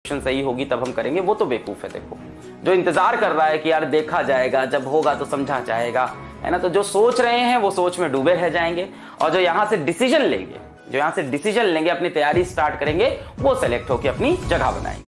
सही होगी तब हम करेंगे, वो तो बेवकूफ है। देखो जो इंतजार कर रहा है कि यार देखा जाएगा, जब होगा तो समझा जाएगा, है ना, तो जो सोच रहे हैं वो सोच में डूबे रह जाएंगे। और जो यहाँ से डिसीजन लेंगे, अपनी तैयारी स्टार्ट करेंगे, वो सेलेक्ट होकर अपनी जगह बनाएंगे।